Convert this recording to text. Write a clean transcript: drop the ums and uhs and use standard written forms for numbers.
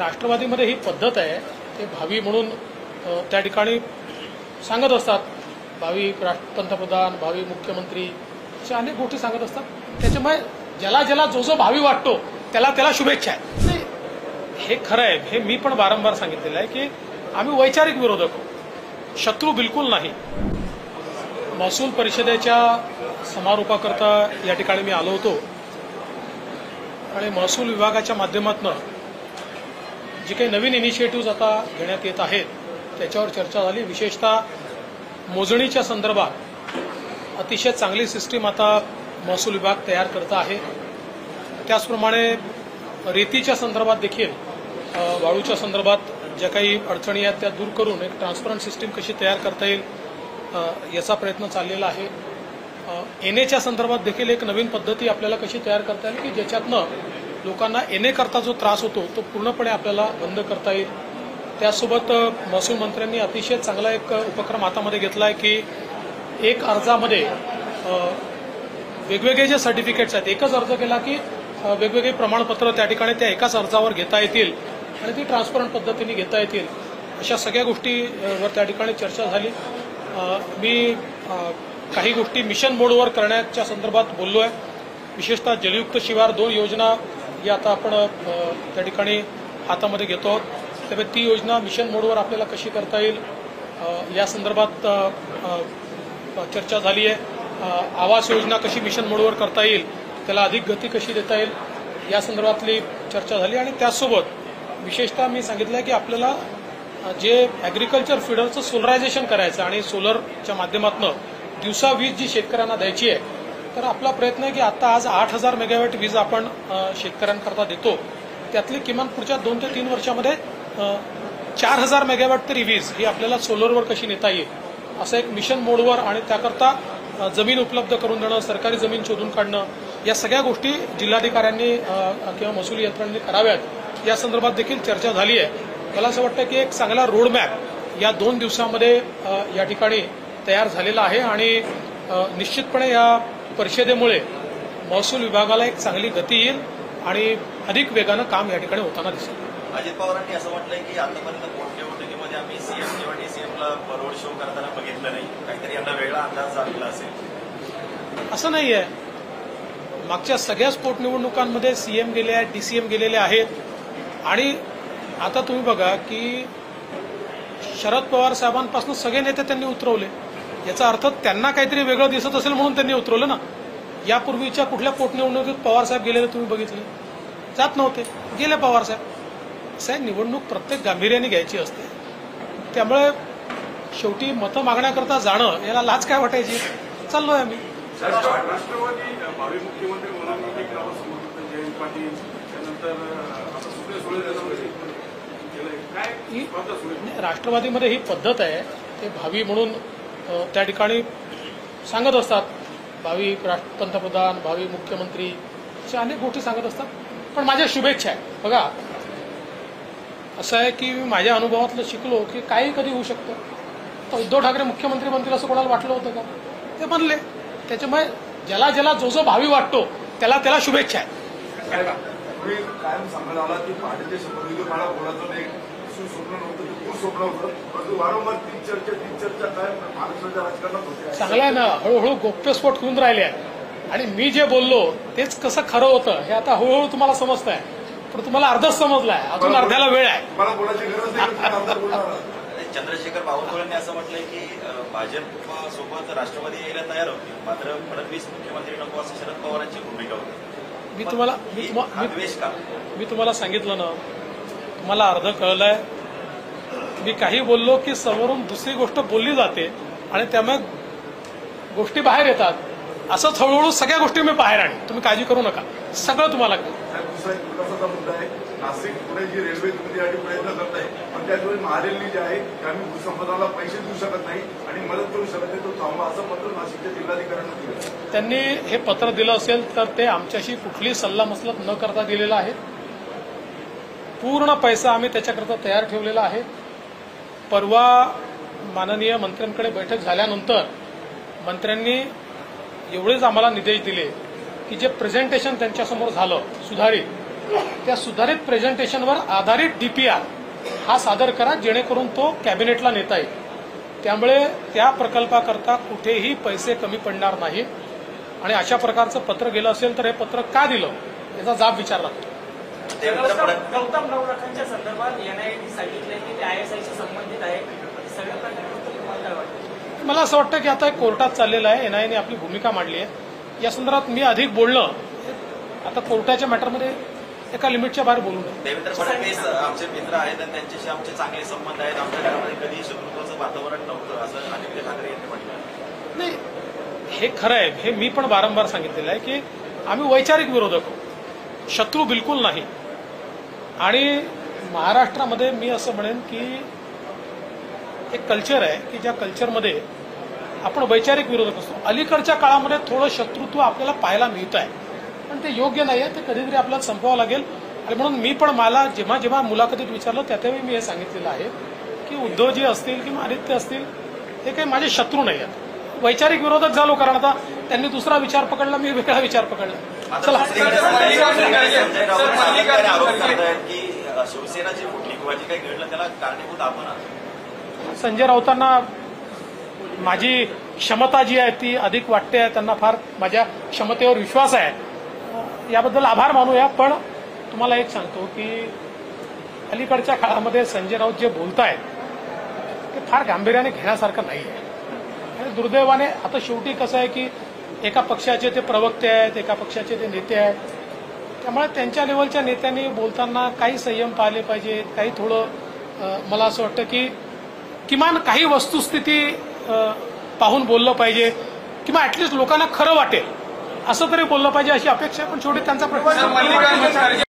राष्ट्रवादीमध्ये ही पद्धत आहे, ते भावी म्हणून त्या ठिकाणी सांगत असतात. भावी पंतप्रधान, भावी मुख्यमंत्री अशा अनेक गोष्टी सांगत असतात. त्याच्यामुळे ज्याला ज्याला जो जो भावी वाटतो त्याला त्याला शुभेच्छा आहे. नाही, हे खरं आहे. हे मी पण वारंवार सांगितलेलं आहे की आम्ही वैचारिक विरोधक आहोत, शत्रू बिलकुल नाही. महसूल परिषदेच्या समारोपाकरता या ठिकाणी मी आलो होतो आणि महसूल विभागाच्या माध्यमातून जी काही नवीन इनिशिएटिव्ह आता घेण्यात येत आहेत त्याच्यावर चर्चा झाली. विशेषतः मोजणीच्या संदर्भात अतिशय चांगली सिस्टीम आता महसूल विभाग तयार करत आहे. त्याचप्रमाणे रेतीच्या संदर्भात देखील, वाळूच्या संदर्भात ज्या काही अडचणी आहेत त्या दूर करून एक ट्रान्सपरंट सिस्टीम कशी तयार करता येईल याचा प्रयत्न चाललेला आहे. एनएच्या संदर्भात देखील एक नवीन पद्धती आपल्याला कशी तयार करता येईल की ज्याच्यातनं लोकांना एनए करता जो त्रास होतो तो पूर्णपणे आपल्याला बंद करता येईल. त्यासोबत महसूल मंत्र्यांनी अतिशय चांगला एक उपक्रम हातामध्ये घेतला आहे की एक अर्जामध्ये वेगवेगळे जे सर्टिफिकेट्स आहेत, एकच अर्ज केला की वेगवेगळे प्रमाणपत्र त्या ठिकाणी त्या एकाच अर्जावर घेता येतील आणि ती ट्रान्सपरंट पद्धतीने घेता येतील. अशा सगळ्या गोष्टीवर त्या ठिकाणी चर्चा झाली. मी काही गोष्टी मिशन मोडवर करण्याच्या संदर्भात बोललो आहे. विशेषतः जलयुक्त शिवार 2 योजना या आता आपण त्या ठिकाणी हातामध्ये घेतो आहोत. त्यामुळे ती योजना मिशन मोडवर आपल्याला कशी करता येईल या संदर्भात चर्चा झाली आहे. आवास योजना कशी मिशन मोडवर करता येईल, त्याला अधिक गती कशी देता येईल या संदर्भातली चर्चा झाली. आणि त्याचसोबत विशेषतः मी सांगितलं की आपल्याला जे ॲग्रिकल्चर फीडरचं सोलरायझेशन करायचं आणि सोलरच्या माध्यमातून दिवसा वीज जी शेतकऱ्यांना द्यायची आहे, तर आपला प्रयत्न आहे की आता आज 8,000 मेगावॅट वीज आपण शेतकऱ्यांकरता देतो. त्यातली किमान पुढच्या 2 ते 3 वर्षामध्ये 4,000 मेगावॅट तरी वीज ही आपल्याला सोलरवर कशी नेता येईल असं एक मिशन मोडवर, आणि त्याकरता जमीन उपलब्ध करून देणं, सरकारी जमीन शोधून काढणं, या सगळ्या गोष्टी जिल्हाधिकाऱ्यांनी किंवा महसूल यंत्रणेने कराव्यात या संदर्भात देखील चर्चा झाली आहे. मला असं वाटतं की एक चांगला रोडमॅप या 2 दिवसामध्ये या ठिकाणी तयार झालेला आहे आणि निश्चितपणे या परिषदेमुळे महसूल विभागाला एक चांगली गती येईल आणि अधिक वेगानं काम या ठिकाणी होताना दिसेल. अजित पवारांनी असं म्हटलंय की आतापर्यंत पोटनिवडणुकीमध्ये आम्ही सीएम किंवा डीसीएमला रोड शो करताना बघितलं नाही, काहीतरी यांना वेगळा अंदाज झालेला असेल. असं नाहीये. मागच्या सगळ्याच पोटनिवडणुकांमध्ये सीएम गेले आहेत, डीसीएम गेलेले आहेत. आणि आता तुम्ही बघा की शरद पवार साहेबांपासून सगळे नेते त्यांनी उतरवले. याचा अर्थ त्यांना काहीतरी वेगळं दिसत असेल म्हणून त्यांनी उतरवलं ना. यापूर्वीच्या कुठल्या पोटनिवडणुकीत पवार साहेब गेलेले तुम्ही बघितले? जात नव्हते, गेले पवार साहेब. साहेब, निवडणूक प्रत्येक गांभीर्याने घ्यायची असते. त्यामुळे शेवटी मतं मागण्याकरता जाणं याला लाज काय वाटायची. चाललोय आम्ही. राष्ट्रवादी भावी मुख्यमंत्री म्हणून एक नाव समोर जयंत पाटील, त्यानंतर राष्ट्रवादीमध्ये ही पद्धत आहे, ते भावी म्हणून त्या ठिकाणी सांगत असतात. भावी पंतप्रधान, भावी मुख्यमंत्री अशा अनेक गोष्टी सांगत असतात. पण माझ्या शुभेच्छा आहे. बघा, असं आहे की मी माझ्या अनुभवातलं शिकलो की काही कधी होऊ शकतं. तर उद्धव ठाकरे मुख्यमंत्री बनतील असं कोणाला वाटलं होतं का? ते बनले. त्याच्यामुळे ज्याला ज्याला जो जो भावी वाटतो त्याला त्याला शुभेच्छा आहे. कायम सांगत आला की पाटीलच्या शपथविधी मला बोलायचं नाही, स्वप्न नव्हतं, खूप स्वप्न होतं, परंतु वारंवार ती चर्चा काय महाराष्ट्राच्या राजकारणात होते. चांगलं आहे ना. हळूहळू गोप्यस्फोट होऊन राहिले आहे. आणि मी जे बोललो तेच कसं खरं होतं हे आता हळूहळू तुम्हाला समजत आहे. पण तुम्हाला अर्धच समजलं आहे, अजून अर्ध्याला वेळ आहे. मला बोलायची गरज नाही. चंद्रशेखर बावनकुळेंनी असं म्हटलंय की भाजपसोबत राष्ट्रवादी यायला तयार होती, मात्र फडणवीस मुख्यमंत्री नको असं शरद पवारांची भूमिका होती. मी तुम्हाला सांगितलं ना, तुम्हाला अर्ध कळलंय. मी काही बोललो की समोरून दुसरी गोष्ट बोलली जाते आणि त्यामुळे गोष्टी बाहेर येतात. असंच हळूहळू सगळ्या गोष्टी मी बाहेर आणीन. तुम्ही काळजी करू नका, सगळं तुम्हाला दुसरा एक विकासाचा मुद्दा आहे. नाशिक पुणे जी रेल्वे यासाठी प्रयत्न करत आहे, पण त्याचवेळी महारेलनी जे आहे की आम्ही भूसंपादनाला पैसे देऊ शकत नाही आणि मदत करू शकत नाही, तो थांबवा असं पत्र नाशिकच्या जिल्हाधिकाऱ्यांना दिलं. त्यांनी हे पत्र दिलं असेल तर ते आमच्याशी कुठली सल्लामसलत न करता दिलेलं आहे. पूर्ण पैसा आम्ही त्याच्याकरता तयार ठेवलेला आहे. परवा माननीय मंत्र्यांकडे बैठक झाल्यानंतर मंत्र्यांनी एवढेच आम्हाला निर्देश दिले की जे प्रेझेंटेशन त्यांच्यासमोर झालं सुधारित, त्या सुधारित प्रेझेंटेशनवर आधारित डीपीआर हा सादर करा, जेणेकरून तो कॅबिनेटला नेता येईल. त्यामुळे त्या प्रकल्पाकरता कुठेही पैसे कमी पडणार नाही. आणि अशा प्रकारचं पत्र गेलं असेल तर हे पत्र का दिलं याचा जाब विचारला. गौतम नवलखांच्या संदर्भात एनआयएने सांगितलंय की ते आयएसआयशी संबंधित आहे. सगळ्या प्रकरणाबद्दल तुम्हाला काय वाटतं? मला असं वाटतं की आता एक कोर्टात चाललेलं आहे. एनआयएने आपली भूमिका मांडली आहे. या संदर्भात मी अधिक बोलणं आता कोर्टाच्या मॅटरमध्ये एका लिमिटच्या बाहेर बोलू नये. देवेंद्र फडणवीस आमचे मित्र आहेत आणि त्यांच्याशी आमचे चांगले संबंध आहेत. आमच्या घरामध्ये कधीही शत्रुत्वाचं वातावरण नव्हतं असं आदित्य ठाकरे यांनी म्हटलं. नाही, हे खरं आहे. हे मी पण वारंवार सांगितलेलं आहे की आम्ही वैचारिक विरोधक आहोत, शत्रू बिलकुल नाही. आणि महाराष्ट्रामध्ये मी असं म्हणेन की एक कल्चर आहे की ज्या कल्चरमध्ये आपण वैचारिक विरोधक असतो. अलीकडच्या काळामध्ये थोडं शत्रुत्व आपल्याला पाहायला मिळत आहे, पण ते योग्य नाही आहे. ते कधीतरी आपल्याला संपवावं लागेल. आणि म्हणून मी पण मला जेव्हा जेव्हा मुलाखतीत विचारलं त्यावेळी मी हे सांगितलेलं आहे की उद्धवजी असतील किंवा आदित्य असतील हे काही माझे शत्रू नाही आहेत. वैचारिक विरोधक झालो, कारण आता त्यांनी दुसरा विचार पकडला, मी वेगळा विचार पकडला. चला, संजय राऊत आरोप करतायत की शिवसेना जी फुटली किंवा जे काही घडलं त्याला कारणीभूत आपण आहोत. संजय राऊतांना माझी क्षमता जी आहे ती अधिक वाटते आहे. त्यांना फार माझ्या क्षमतेवर विश्वास आहे, याबद्दल आभार मानूया. पण तुम्हाला एक सांगतो की अलीकडच्या काळामध्ये संजय राऊत जे बोलतायत ते फार गांभीर्याने घेण्यासारखं नाही आहे. आणि दुर्दैवाने आता शेवटी कसं आहे की एका पक्षाचे ते प्रवक्ते आहेत, एका पक्षाचे ते नेते आहेत. त्यामुळे त्यांच्या लेवलच्या नेत्यांनी बोलताना काही संयम पाळले पाहिजे. काही थोडं मला असं वाटतं की किमान काही वस्तुस्थिती पाहून बोललं पाहिजे, किंवा ऍटलिस्ट लोकांना खरं वाटेल असं तरी बोललं पाहिजे, अशी अपेक्षा. पण शेवटी त्यांचा प्रश्न.